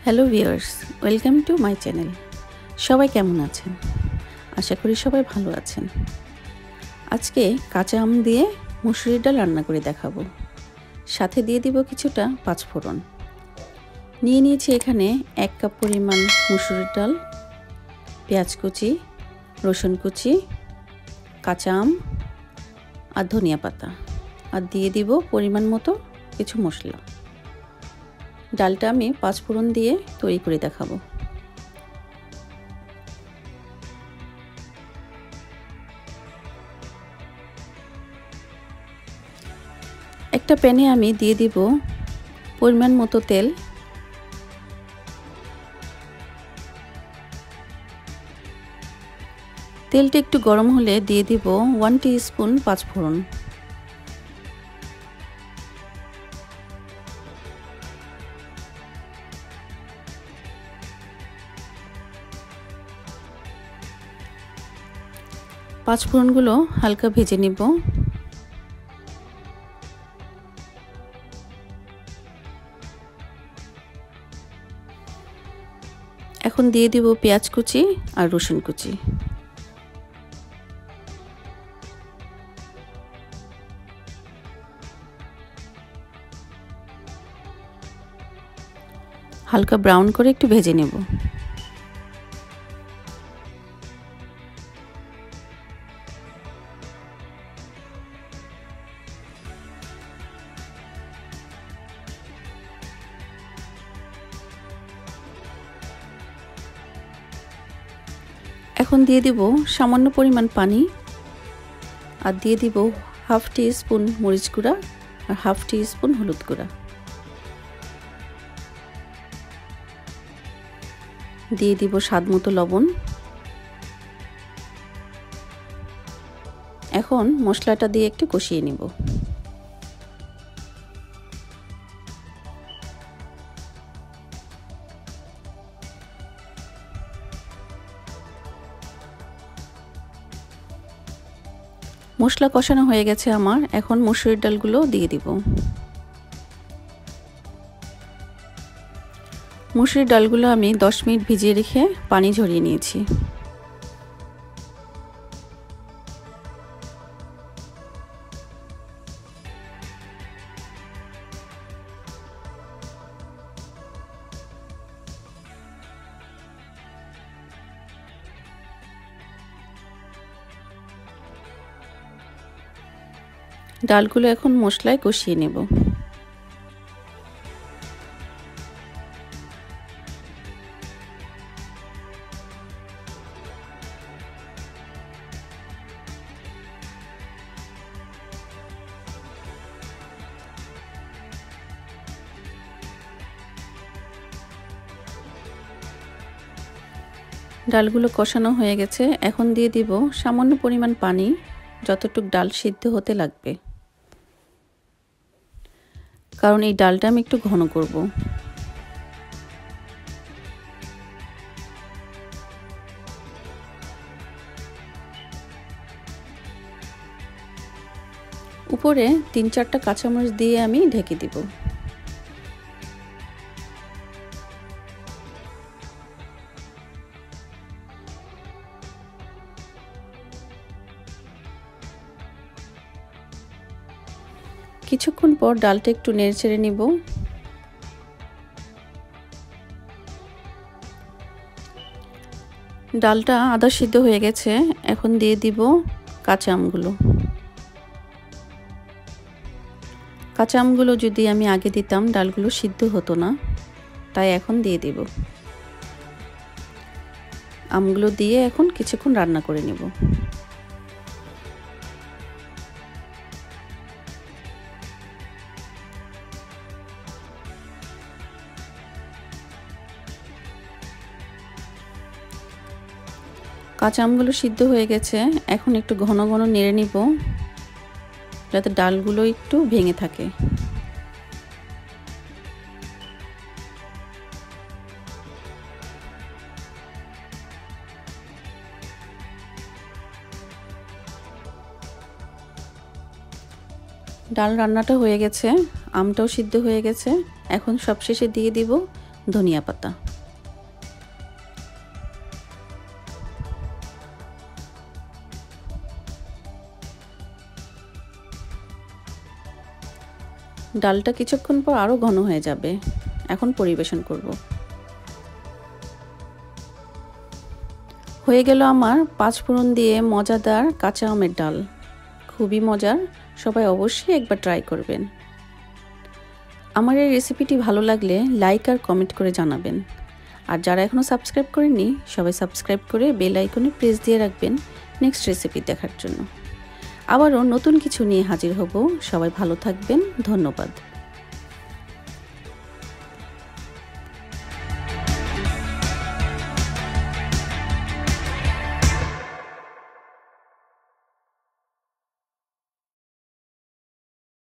Hello viewers, welcome to my channel. সবাই কেমন আছেন? আশা করি সবাই ভালো আছেন। আজকে কাঁচা আম দিয়ে মুসুরির ডাল রান্না করে দেখাবো। সাথে দিয়ে দিব কিছুটা পাঁচফোড়ন। নিয়ে নিয়েছি এখানে 1 কাপ পরিমাণ মুসুরির ডাল, পেঁয়াজ কুচি, রসুন কুচি, কাঁচা আম আর ধনিয়া পাতা, আর দিয়ে দিব পরিমাণ মতো কিছু মশলা। ডালটা আমি পাঁচফোড়ন দিয়ে তৈরি করে দেখাবো। একটা প্যানে আমি দিয়ে দিব পরিমাণ মতো তেল। তেলটা একটু গরম হলে দিয়ে দিব 1 টিস্পুন পাঁচফোড়ন। পাঁচফোড়নগুলো হালকা ভেজে নিব। এখন দিয়ে দিব পেঁয়াজ কুচি আর রসুন কুচি। হালকা ব্রাউন করে একটু ভেজে নেব। এখন দিয়ে দিব সামান্য পরিমাণ পানি, আর দিয়ে দিব হাফ টিস্পুন মরিচ গুঁড়া আর হাফ টিস্পুন হলুদ গুঁড়া। দিয়ে দিব স্বাদ মতো লবণ। এখন মশলাটা দিয়ে একটু কষিয়ে নিব। মশলা কষানো হয়ে গেছে আমার। এখন মুসুরির ডালগুলো দিয়ে দিব। মুসুরির ডালগুলো আমি 10 মিনিট ভিজিয়ে রেখে পানি ঝরিয়ে নিয়েছি। ডালগুলো এখন মশলায় কষিয়ে নেব। ডালগুলো কষানো হয়ে গেছে। এখন দিয়ে দিব সামান্য পরিমাণ পানি, যতটুকু ডাল সিদ্ধ হতে লাগবে, কারণ এই ডালটা আমি একটু ঘন করব। উপরে 3-4টা কাঁচামরিচ দিয়ে আমি ঢেকে দিব। কিছুক্ষণ পর ডালটা একটু নেড়েচেড়ে নিব। ডালটা আধা সিদ্ধ হয়ে গেছে। এখন দিয়ে দিব কাঁচা আমগুলো। কাঁচা আমগুলো যদি আমি আগে দিতাম ডালগুলো সিদ্ধ হতো না, তাই এখন দিয়ে দিব। আমগুলো দিয়ে এখন কিছুক্ষণ রান্না করে নেব। কাঁচা আমগুলো সিদ্ধ হয়ে গেছে। এখন একটু ঘন ঘন নেড়ে নিব, যাতে ডালগুলো একটু ভেঙে থাকে। ডাল রান্নাটা হয়ে গেছে, আমটাও সিদ্ধ হয়ে গেছে। এখন সবশেষে দিয়ে দিব ধনিয়া পাতা। ডালটা কিছুক্ষণ পর আরও ঘন হয়ে যাবে। এখন পরিবেশন করব। হয়ে গেল আমার 5 ফোড়ন দিয়ে মজাদার কাঁচা আমের ডাল। খুবই মজার, সবাই অবশ্যই একবার ট্রাই করবেন। আমার এই রেসিপিটি ভালো লাগলে লাইক আর কমেন্ট করে জানাবেন। আর যারা এখনও সাবস্ক্রাইব করেননি সবাই সাবস্ক্রাইব করে বেল আইকনে প্রেস দিয়ে রাখবেন নেক্সট রেসিপি দেখার জন্য। আবারও নতুন কিছু নিয়ে হাজির হব। সবাই ভালো থাকবেন। ধন্যবাদ।